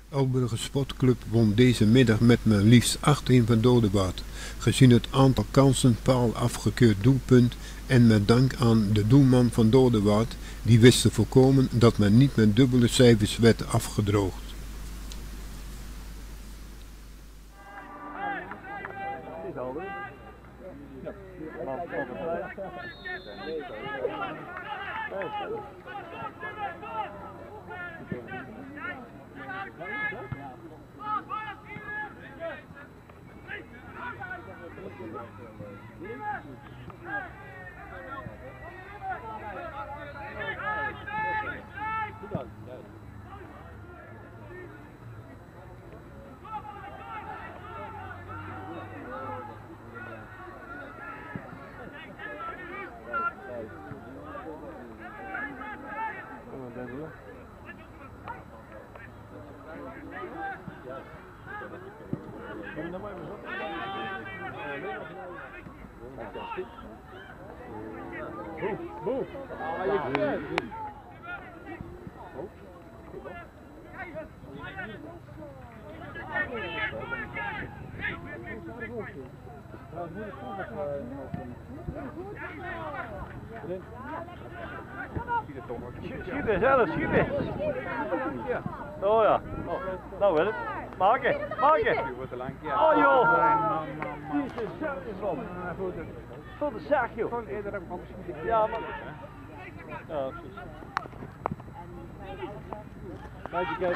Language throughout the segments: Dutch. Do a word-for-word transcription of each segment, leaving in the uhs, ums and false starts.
Elburger Sportclub won deze middag met maar liefst acht-een van Dodewaard, gezien het aantal kansen, paal afgekeurd doelpunt en met dank aan de doelman van Dodewaard, die wist te voorkomen dat men niet met dubbele cijfers werd afgedroogd. Schieten zelf, schieten! Ja. Oh ja, oh, nou wel. Maken, maken! Oh joh! Jezus, zelf is van. Tot de zaak joh! Ja man. Ja, precies. Kijk, kijk.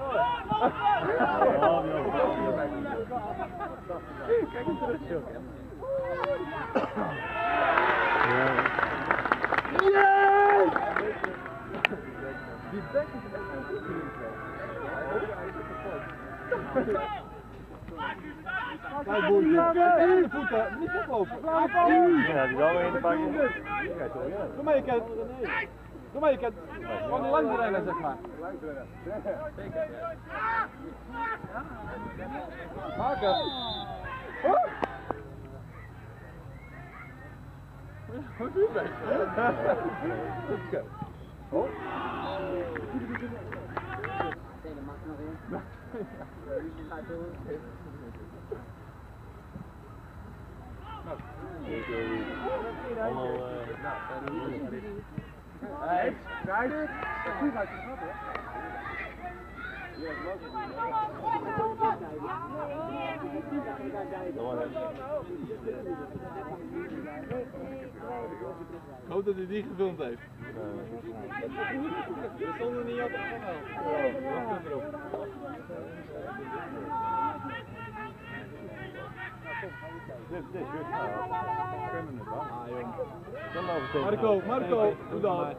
Oh joh. Kijk eens terug joh. Yes! Die bek is echt een goed kijk boertje, in de voeten, niet oplopen. Ja, die zal weer in de bak. Doe maar je kent. Doe maar je kent. Van die langs rennen zeg maar. Zeker. Maken. Goed doe je het? Oh. Telen mag nog in. Allemaal, Hé, kijk. Goed uit je gat, hè? Ik hoop dat hij die gefilmd heeft. We stonden niet op het kanaal. Dit is goed. Marco, Marco, doe dat.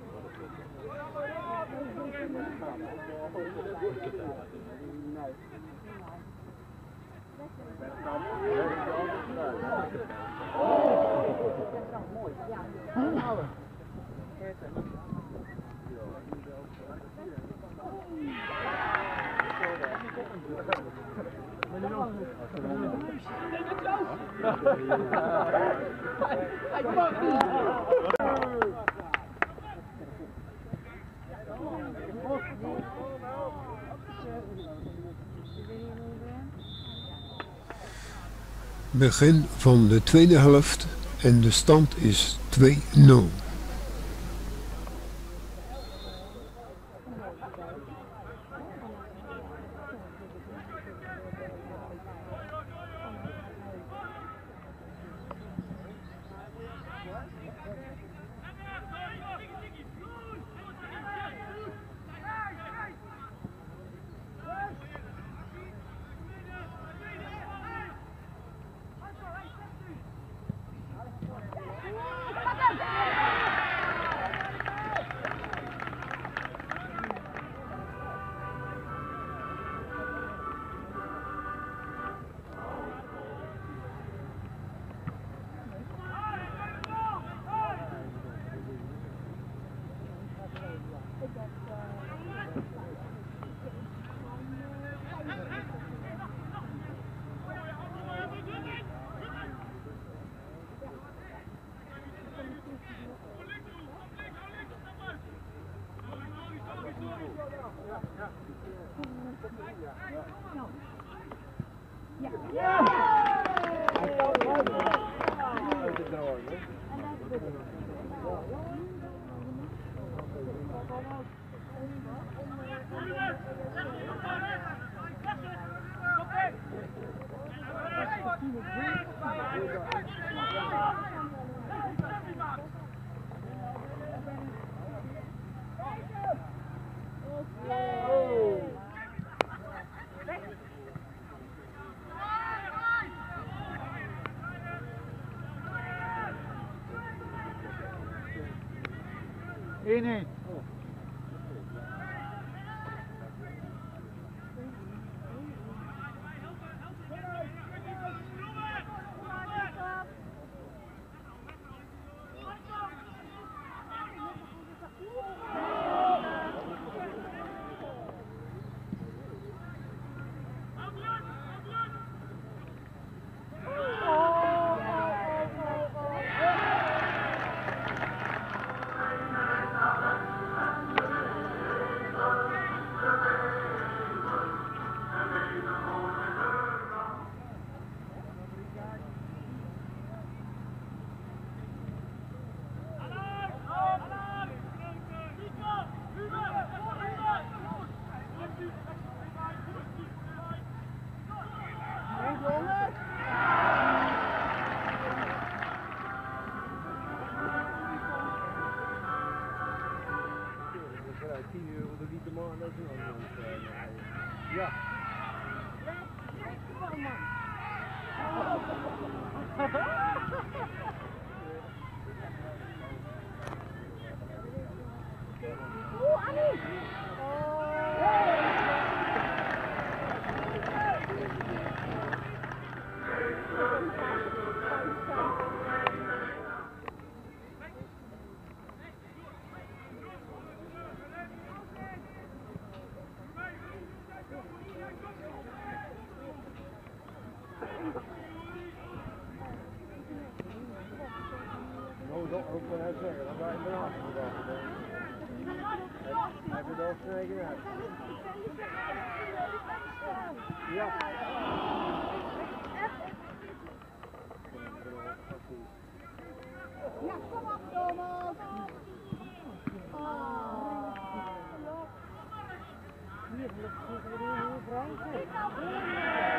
Begin van de tweede helft en de stand is twee nul. één één. tien euro de liter man, dat is een ander. Ja. Oeh, Annie! Nou, dat ook wel even zeggen, dan ga je ernaast gedacht. Heb je dat snijden uit? Ja. Ja, kom op, Thomas! Oh. Hier, dat is weer heel vrij.